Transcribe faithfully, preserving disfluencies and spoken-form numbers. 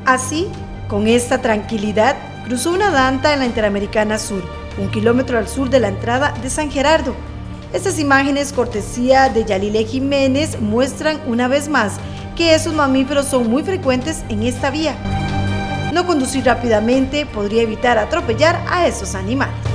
Así, con esta tranquilidad, cruzó una danta en la Interamericana Sur, un kilómetro al sur de la entrada de San Gerardo. Estas imágenes, cortesía de Yalile Jiménez, muestran una vez más que esos mamíferos son muy frecuentes en esta vía. No conducir rápidamente podría evitar atropellar a esos animales.